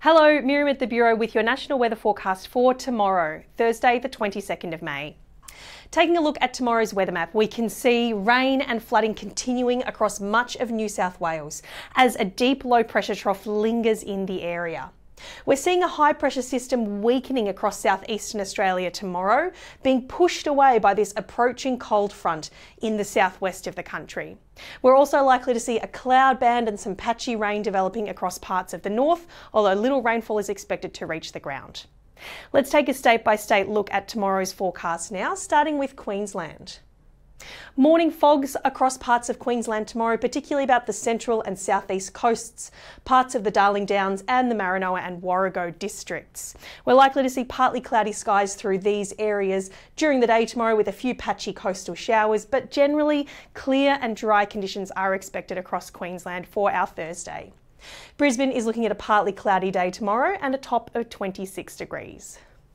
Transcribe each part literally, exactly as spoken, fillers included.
Hello, Miriam at the Bureau with your national weather forecast for tomorrow, Thursday the twenty-second of May. Taking a look at tomorrow's weather map, we can see rain and flooding continuing across much of New South Wales as a deep low pressure trough lingers in the area. We're seeing a high pressure system weakening across southeastern Australia tomorrow, being pushed away by this approaching cold front in the southwest of the country. We're also likely to see a cloud band and some patchy rain developing across parts of the north, although little rainfall is expected to reach the ground. Let's take a state-by-state look at tomorrow's forecast now, starting with Queensland. Morning fogs across parts of Queensland tomorrow, particularly about the central and southeast coasts, parts of the Darling Downs and the Maranoa and Warrego districts. We're likely to see partly cloudy skies through these areas during the day tomorrow with a few patchy coastal showers, but generally clear and dry conditions are expected across Queensland for our Thursday. Brisbane is looking at a partly cloudy day tomorrow and a top of twenty-six degrees.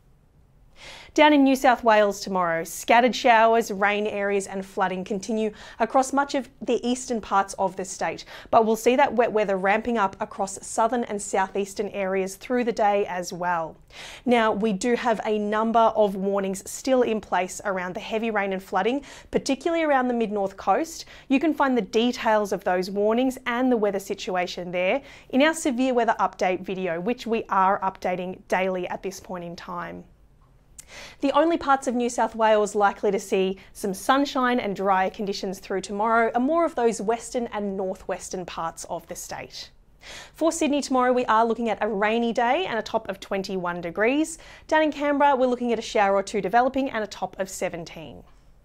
Down in New South Wales tomorrow, scattered showers, rain areas and flooding continue across much of the eastern parts of the state, but we'll see that wet weather ramping up across southern and southeastern areas through the day as well. Now, we do have a number of warnings still in place around the heavy rain and flooding, particularly around the mid-north coast. You can find the details of those warnings and the weather situation there in our severe weather update video, which we are updating daily at this point in time. The only parts of New South Wales likely to see some sunshine and drier conditions through tomorrow are more of those western and northwestern parts of the state. For Sydney tomorrow, we are looking at a rainy day and a top of twenty-one degrees. Down in Canberra, we're looking at a shower or two developing and a top of seventeen.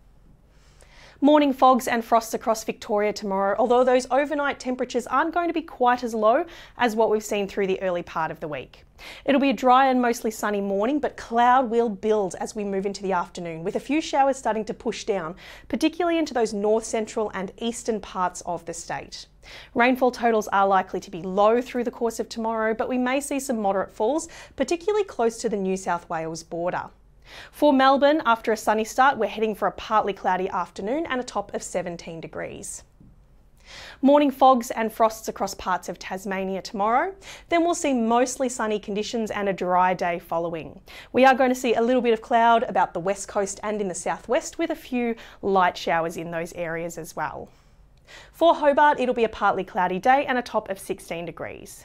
Morning fogs and frosts across Victoria tomorrow, although those overnight temperatures aren't going to be quite as low as what we've seen through the early part of the week. It'll be a dry and mostly sunny morning, but cloud will build as we move into the afternoon, with a few showers starting to push down, particularly into those north central and eastern parts of the state. Rainfall totals are likely to be low through the course of tomorrow, but we may see some moderate falls, particularly close to the New South Wales border. For Melbourne, after a sunny start, we're heading for a partly cloudy afternoon and a top of seventeen degrees. Morning fogs and frosts across parts of Tasmania tomorrow. Then we'll see mostly sunny conditions and a dry day following. We are going to see a little bit of cloud about the west coast and in the southwest, with a few light showers in those areas as well. For Hobart, it'll be a partly cloudy day and a top of sixteen degrees.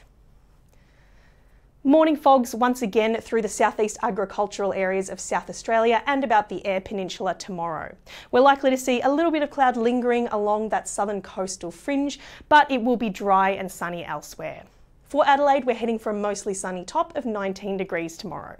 Morning fogs once again through the southeast agricultural areas of South Australia and about the Eyre Peninsula tomorrow. We're likely to see a little bit of cloud lingering along that southern coastal fringe, but it will be dry and sunny elsewhere. For Adelaide, we're heading for a mostly sunny top of nineteen degrees tomorrow.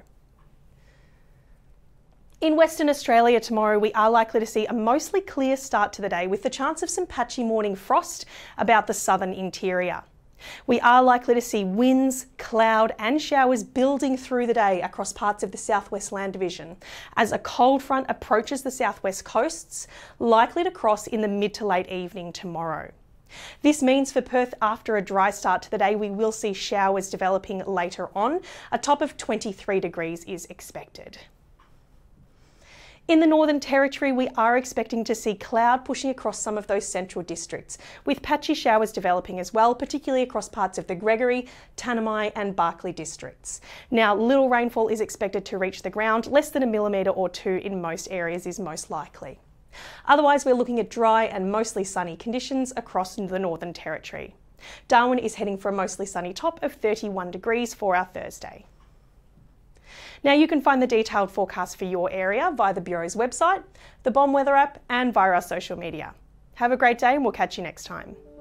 In Western Australia tomorrow, we are likely to see a mostly clear start to the day with the chance of some patchy morning frost about the southern interior. We are likely to see winds, cloud and showers building through the day across parts of the southwest land division as a cold front approaches the southwest coasts, likely to cross in the mid to late evening tomorrow. This means for Perth, after a dry start to the day, we will see showers developing later on. A top of twenty-three degrees is expected. In the Northern Territory, we are expecting to see cloud pushing across some of those central districts, with patchy showers developing as well, particularly across parts of the Gregory, Tanami and Barkly districts. Now, little rainfall is expected to reach the ground, less than a millimetre or two in most areas is most likely. Otherwise, we're looking at dry and mostly sunny conditions across the Northern Territory. Darwin is heading for a mostly sunny top of thirty-one degrees for our Thursday. Now, you can find the detailed forecast for your area via the Bureau's website, the Bomb Weather app and via our social media. Have a great day and we'll catch you next time.